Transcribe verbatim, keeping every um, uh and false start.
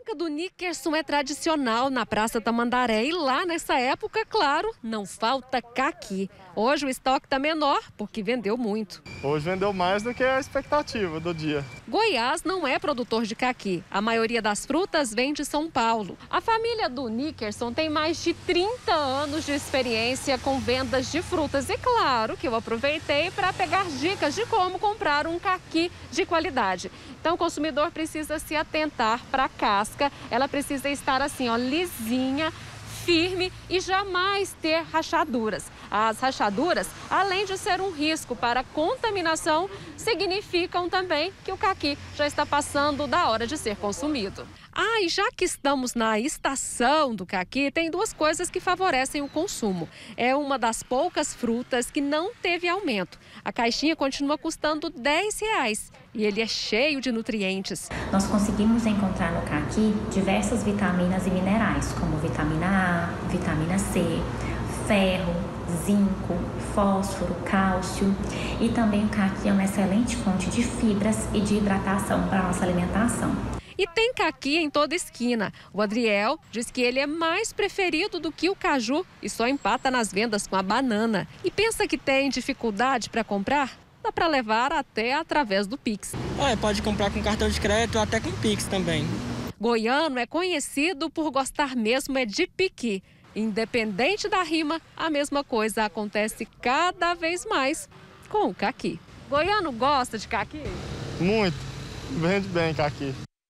barraca do Nickerson é tradicional na Praça Tamandaré e lá nessa época, claro, não falta caqui. Hoje o estoque está menor porque vendeu muito. Hoje vendeu mais do que a expectativa do dia. Goiás não é produtor de caqui. A maioria das frutas vem de São Paulo. A família do Nickerson tem mais de trinta anos de experiência com vendas de frutas. E claro que eu aproveitei para pegar dicas de como comprar um caqui de qualidade. Então o consumidor precisa se atentar para a casca. Ela precisa estar assim, ó, lisinha, firme e jamais ter rachaduras. As rachaduras, além de ser um risco para a contaminação, significam também que o caqui já está passando da hora de ser consumido. Ah, e já que estamos na estação do caqui, tem duas coisas que favorecem o consumo. É uma das poucas frutas que não teve aumento. A caixinha continua custando dez reais e ele é cheio de nutrientes. Nós conseguimos encontrar no caqui diversas vitaminas e minerais, como vitamina A, vitamina C, ferro, zinco, fósforo, cálcio, e também o caqui é uma excelente fonte de fibras e de hidratação para a nossa alimentação. E tem caqui em toda esquina. O Adriel diz que ele é mais preferido do que o caju e só empata nas vendas com a banana. E pensa que tem dificuldade para comprar? Dá para levar até através do Pix. É, pode comprar com cartão de crédito ou até com Pix também. Goiano é conhecido por gostar mesmo é de piqui. Independente da rima, a mesma coisa acontece cada vez mais com o caqui. Goiano gosta de caqui? Muito. Vende bem caqui.